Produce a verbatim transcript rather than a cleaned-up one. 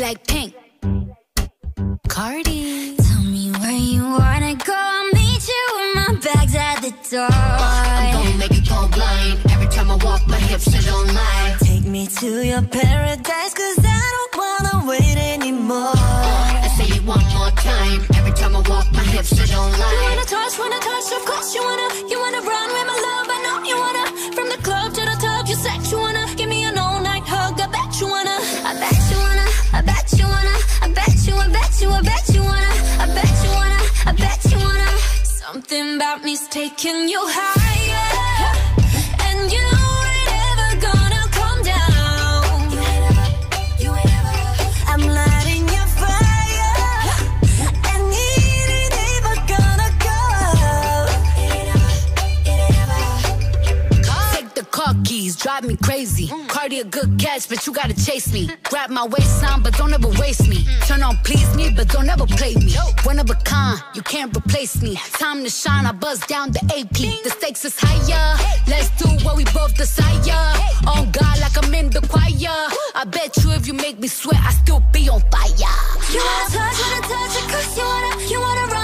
Blackpink. Cardi. Tell me where you wanna go, I'll meet you with my bags at the door. I'm gonna make you go blind. Every time I walk, my hips they don't lie. Take me to your paradise, cause I don't wanna wait anymore. I say it one more time. Every time I walk, my hips they don't lie. You wanna touch, wanna touch, of course you wanna. You wanna run with my love, I know you wanna. From the club to the tub, you said you wanna. Give me an all-night hug, I bet you wanna. I bet you wanna, I bet you wanna. I bet you, I bet you, I bet you wanna. I bet you wanna, I bet you wanna. Something about me's taking you higher, and you ain't ever gonna come down. You ain't ever, you ain't ever. I'm lighting your fire, and it ain't ever gonna go. It ain't ever, it ain't ever. Take the car keys, drive me crazy. Cardi a good catch, but you gotta chase me. Grab my waistline, but don't ever waste me. Turn on please me, but don't ever play me. One of a kind, you can't replace me. Time to shine, I buzz down the A P. The stakes is higher, let's do what we both desire. On God like I'm in the choir. I bet you if you make me sweat, I still be on fire. You wanna touch, wanna touch it, cause you wanna, you wanna run